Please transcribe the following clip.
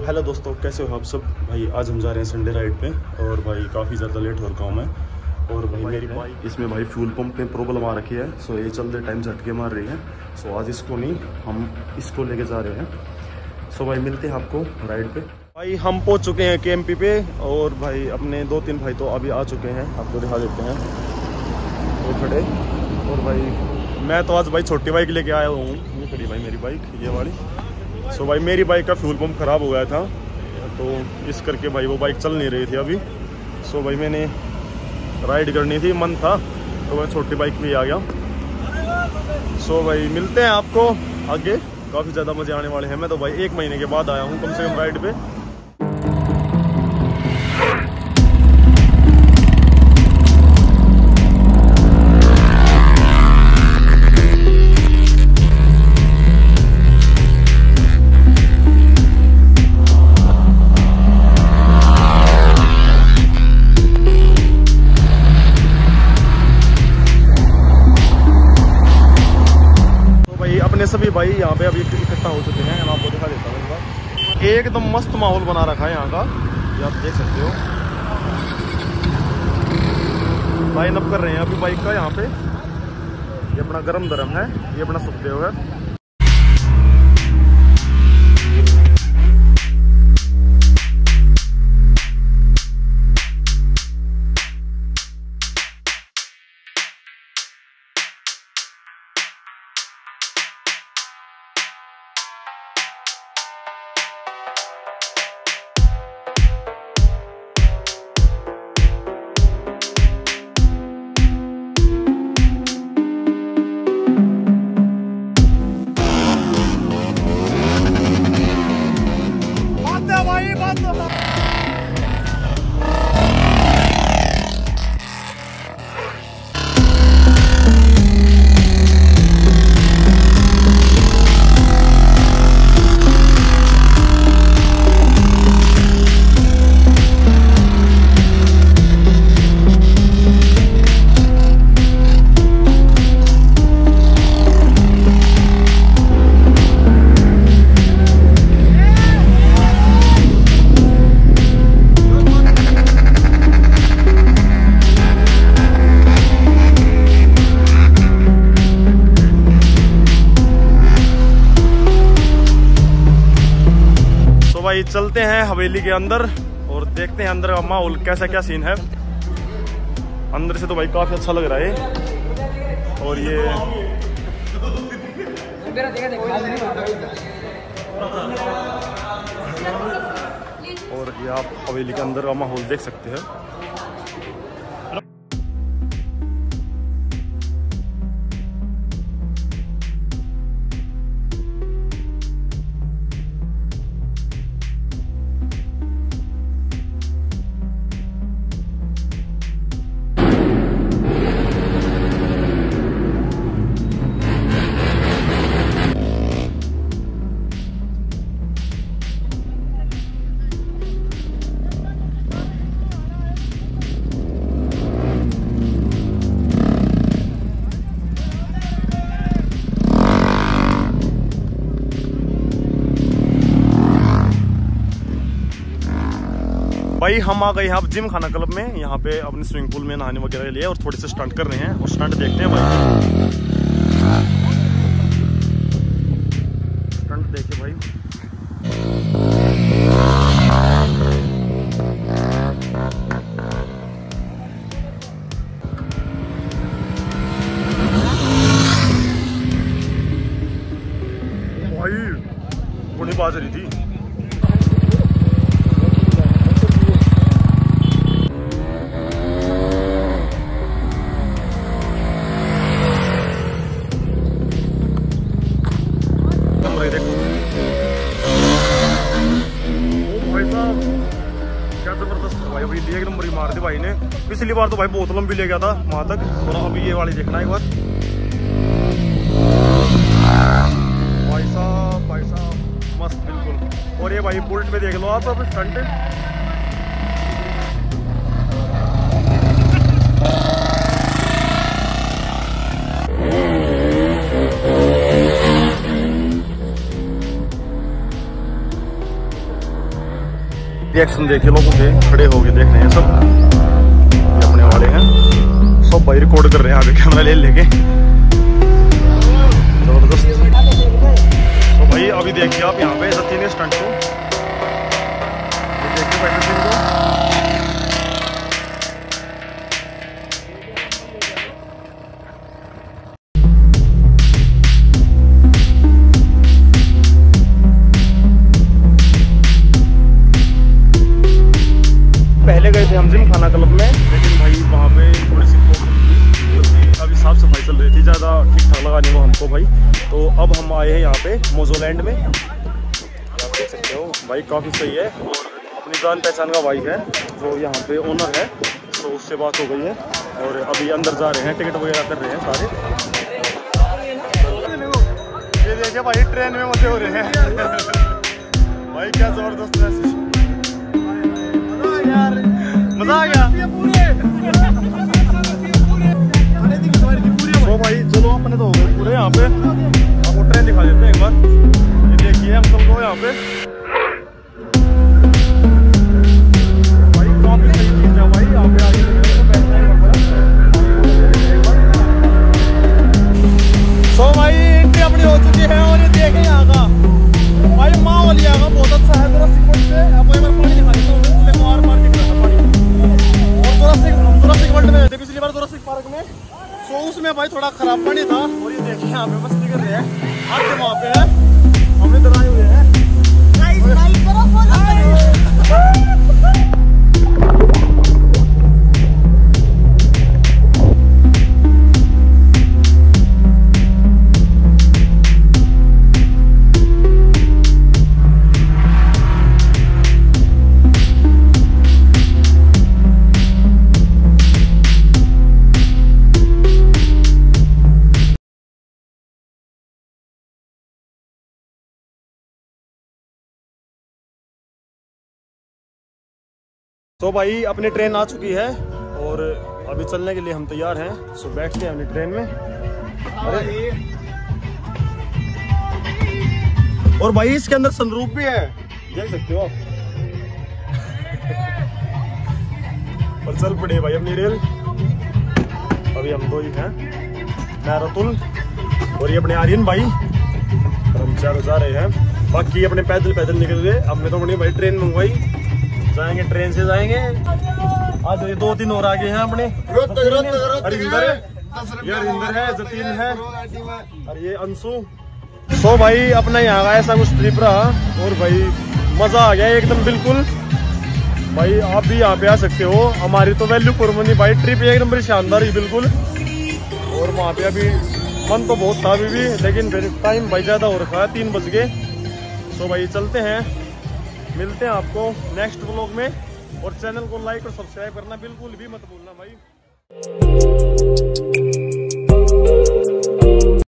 Hello दोस्तों, कैसे हो आप सब। भाई आज हम जा रहे हैं संडे राइड पे और भाई काफ़ी ज़्यादा लेट हो रखा हूँ मैं। और भाई मेरी बाइक इसमें भाई फ्यूल पंप में प्रॉब्लम आ रखी है। सो ये चलते टाइम झटके मार रही है। सो आज इसको नहीं, हम इसको लेके जा रहे हैं। सो भाई मिलते हैं आपको राइड पे। भाई हम पहुँच चुके हैं KMP पे और भाई अपने 2-3 भाई तो अभी आ चुके हैं, आपको दिखा देते हैं वो खड़े। और भाई मैं तो आज भाई छोटी बाइक लेके आया हूँ, ये खड़ी भाई मेरी बाइक, ये वाली। सो भाई मेरी बाइक का फ्यूल पंप ख़राब हो गया था तो इस करके भाई वो बाइक चल नहीं रही थी अभी। सो भाई मैंने राइड करनी थी, मन था तो मैं छोटी बाइक पे आ गया। सो भाई मिलते हैं आपको आगे, काफ़ी ज़्यादा मज़े आने वाले हैं। मैं तो भाई 1 महीने के बाद आया हूँ कम से कम राइड पे। सभी भाई यहाँ पे अभी इकट्ठा हो चुके हैं, मैं आपको दिखा देता हूँ इनका। एकदम मस्त माहौल बना रखा है यहाँ का, ये आप देख सकते हो। लाइन अप कर रहे हैं अभी बाइक का यहाँ पे। ये अपना गरम दरम है, ये अपना सुखदेव है। भाई चलते हैं हवेली के अंदर और देखते हैं अंदर का माहौल कैसा, क्या सीन है। अंदर से तो भाई काफी अच्छा लग रहा है। और ये आप हवेली के अंदर का माहौल देख सकते हैं। भाई हम आ गए हैं अब जिम खाना क्लब में। यहाँ पे अपने स्विमिंग पूल में नहाने वगैरह के लिए और थोड़े से स्टंट कर रहे हैं और स्टंट देखते हैं भाई। स्टंट देखिए भाई। भाई बड़ी बाज रही थी। क्या जबरदस्त भाई, अभी 1 नंबर ही मार दी भाई ने। पिछली बार तो भाई बहुत लंबी ले गया था वहां तक, और अभी ये वाली देखना एक बार। भाई साहब मस्त बिल्कुल। और ये भाई बुलेट पे देख लो आप अब स्टंट। रिएक्शन देखे लोगों के, खड़े हो गए देख रहे हैं सब, ये अपने वाले हैं सब भाई, रिकॉर्ड कर रहे हैं आगे कैमरा ले लेके, जबरदस्त। तो भाई अभी देखिए आप यहाँ पे सत्ती ने स्टंट को देखिए फाइटर सिंह को। पहले गए थे हम जिम खाना क्लब में, लेकिन भाई वहाँ पे थोड़ी सी अभी साफ सफाई चल रही थी, ज़्यादा ठीक ठाक लगा नहीं वो हमको भाई। तो अब हम आए हैं यहाँ पे मोजोलैंड में, आप देख सकते हो भाई काफ़ी सही है, और अपनी जान पहचान का भाई है जो यहाँ पे ओनर है, तो उससे बात हो गई है और अभी अंदर जा रहे हैं, टिकट वगैरह कर रहे हैं सारे। ये देखिए भाई ट्रेन में मजे हो रहे हैं भाई, क्या जबरदस्त है यार, मजा आ गया। तो भाई चलो अपने तो हो गए पूरे यहाँ पे, आपको ट्रेन दिखा देते हैं एक बार। ये देखिए हम सबको यहाँ पे भाई काफी सही चीज है भाई, यहाँ पे आगे तो भाई एंट्री अपनी हो चुकी है, और ये देखें यहाँ का भाई माहौल यहाँ का बहुत अच्छा है। जोरासिक वर्ल्ड से आपको एक बार पानी दिखा देता हूँ, और पार्क दिख रहा था पानी, और जोरासिक वर्ल्ड में थे पिछली बार जोरासिक पार्क में, तो उसमें भाई थोड़ा खराब पानी था। और ये देखिए यहाँ पे मस्ती कर रहे हैं, आगे वहाँ पे है, हम इधर आए हुए हैं। तो भाई अपनी ट्रेन आ चुकी है और अभी चलने के लिए हम तैयार हैं। सो बैठते हैं अपनी ट्रेन में। अरे और भाई इसके अंदर सनरूफ भी है, देख सकते हो आप। और चल पड़े भाई अपनी रेल। अभी हम दो ही हैं, मैं रतुल और ये अपने आर्यन भाई, और हम चारों जा रहे हैं। बाकी अपने पैदल निकल गए। हमने तो अपनी भाई ट्रेन मंगवाई, जाएंगे ट्रेन से जाएंगे। आज ये 2-3 और आगे हैं अपने, हरिंदर है, जतीन है और ये अंशु। तो भाई अपना यहाँ का ऐसा कुछ ट्रिप रहा और भाई मजा आ गया एकदम बिल्कुल। भाई आप भी यहाँ पे आ सकते हो, हमारी तो वैल्यू फॉर मनी भाई ट्रिप एक नंबर शानदार ही बिल्कुल। और वहाँ पे अभी मन तो बहुत था अभी भी, लेकिन फिर टाइम भाई ज़्यादा हो रखा है, 3 बज गए। तो भाई चलते हैं, मिलते हैं आपको नेक्स्ट व्लॉग में। और चैनल को लाइक और सब्सक्राइब करना बिल्कुल भी मत भूलना भाई।